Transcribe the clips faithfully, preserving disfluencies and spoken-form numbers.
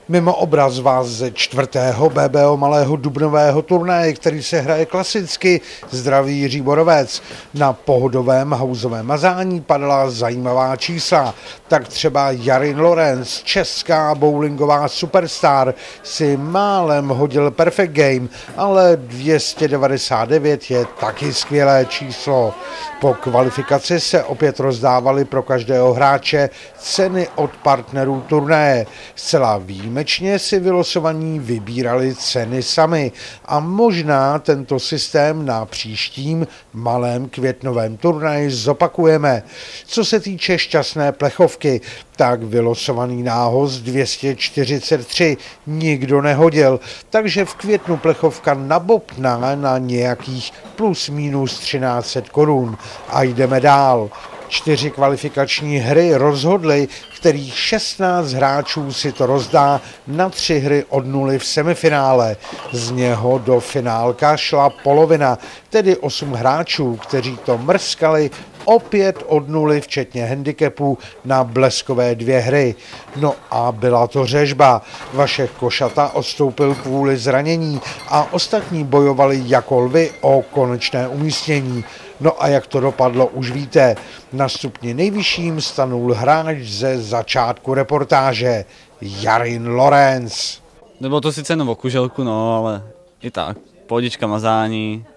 Mimo obraz vás ze čtvrtého B B O malého dubnového turnaje, který se hraje klasicky, zdraví Jiří Borovec. Na pohodovém hauzovém mazání padala zajímavá čísla. Tak třeba Jarin Lorenz, česká bowlingová superstar, si málem hodil perfect game, ale dvě stě devadesát devět je taky skvělé číslo. Po kvalifikaci se opět rozdávaly pro každého hráče ceny od partnerů turnaje. Zcela výjimečně si vylosovaní vybírali ceny sami a možná tento systém na příštím malém květnovém turnaji zopakujeme. Co se týče šťastné plechovky, tak vylosovaný nához dvě stě čtyřicet tři nikdo nehodil, takže v květnu plechovka nabobtná na nějakých plus minus třináct set korun. A jdeme dál. Čtyři kvalifikační hry rozhodly, kterých šestnáct hráčů si to rozdá na tři hry od nuly v semifinále. Z něho do finálka šla polovina, tedy osm hráčů, kteří to mrskali opět od nuly, včetně handicapu, na bleskové dvě hry. No a byla to řežba. Vašek Košata odstoupil kvůli zranění a ostatní bojovali jako lvy o konečné umístění. No a jak to dopadlo, už víte. Na stupni nejvyšším stanul hráč ze začátku reportáže, Jarin Lorenz. Nebylo to sice jenom o kuželku, no, ale i tak. Pohodička mazání.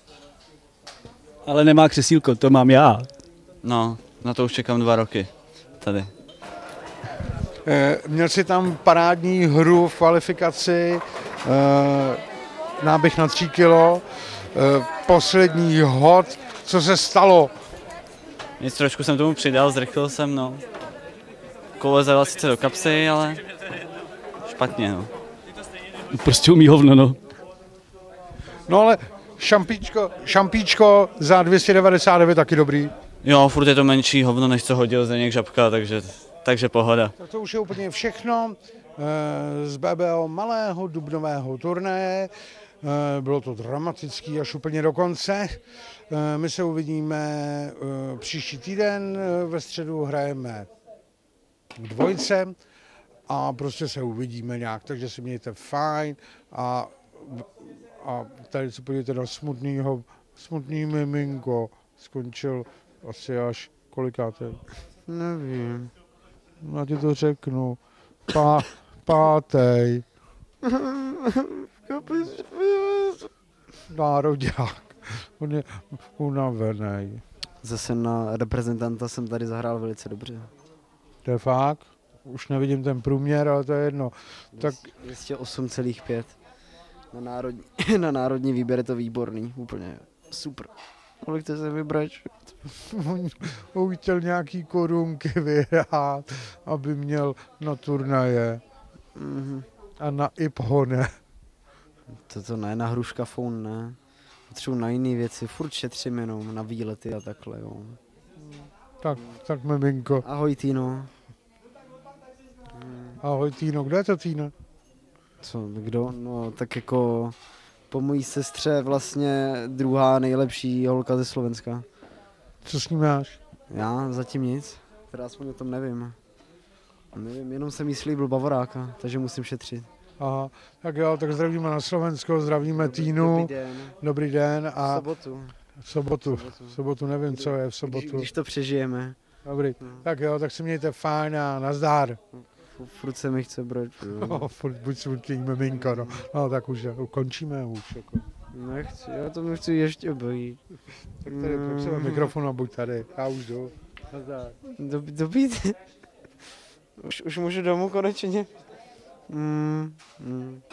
Ale nemá křesílko, to mám já. No, na to už čekám dva roky. Tady. E, měl jsi tam parádní hru v kvalifikaci, e, náběh na tři kilo, e, poslední hod. Co se stalo? Nic, trošku jsem tomu přidal, zrychlil jsem, no. Koule zajela sice do kapsy, ale špatně, no. Prostě umí hovno, no. No ale šampíčko, šampíčko za dvě stě devadesát devět taky dobrý. Jo, furt je to menší hovno, než co hodil Zdeněk Žabka, takže, takže pohoda. Tak to už je úplně všechno z B B O malého dubnového turnaje. Bylo to dramatický až úplně do konce. My se uvidíme příští týden, ve středu hrajeme k dvojce a prostě se uvidíme nějak, takže si mějte fajn a, a tady se podívejte na smutnýho, smutný miminko, skončil asi až kolikáté? Nevím, já ti to řeknu, Pá, pátej. Nároďák, on je unavený. Zase na reprezentanta jsem tady zahrál velice dobře. To je fakt? Už nevidím ten průměr, ale to je jedno. Tak dvě stě osm celá pět. Na národní, na národní výběr je to výborný, úplně super. Kolik to se vybrat? On chtěl nějaký korunky vyhrát, aby měl na turnaje. Mm-hmm. A na I P H O ne. Toto ne, na hruška phone ne. Potřebuji na jiné věci, furt šetřím jenom na výlety a takhle, jo. Tak, tak miminko. Ahoj Týno. Ahoj Týno, kde je to Týno? Co, kdo? No tak jako po mojí sestře vlastně druhá nejlepší holka ze Slovenska. Co s ním máš? Já zatím nic, teda aspoň o tom nevím. Nevím, jenom jsem jí slíbil Bavoráka, takže musím šetřit. Aha, tak jo, tak zdravíme na Slovensko, zdravíme dobrý, Týnu. Dobrý den. Dobrý den a... V sobotu. V sobotu, v sobotu nevím, co je v sobotu. Když, když to přežijeme. Dobrý, no. Tak jo, tak si mějte fajn a nazdar. Furt se mi chce brát. No, furt buď smutný miminko, no. No, tak už končíme už. Jako. Nechci, já to chci ještě obejít. Tak tady mm. mikrofon a buď tady, já už jdu. Nazdar. Dobrý, dobrý. Už, už můžu domů konečně. Mm, mm.